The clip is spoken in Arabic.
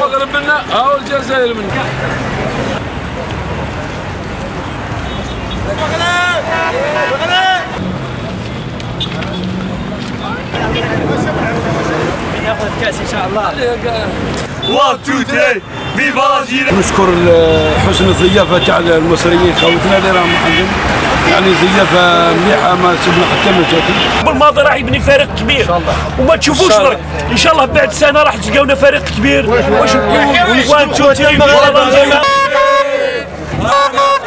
المغرب منا او الجزائر منا. ياخذ الكاس ان شاء الله. 1 2 3 فيفا الجيل. نشكر حسن الضيافه تاع المصريين خوتنا اللي راهم عندهم، يعني ضيافه مليحه ما سبنا حتى مشاكل. بالماضي راح يبني فريق كبير ان شاء الله، وما تشوفوش برك ان شاء الله بعد سنه راح تلقاونا فريق كبير. واش نقول 1 2 3 فيفا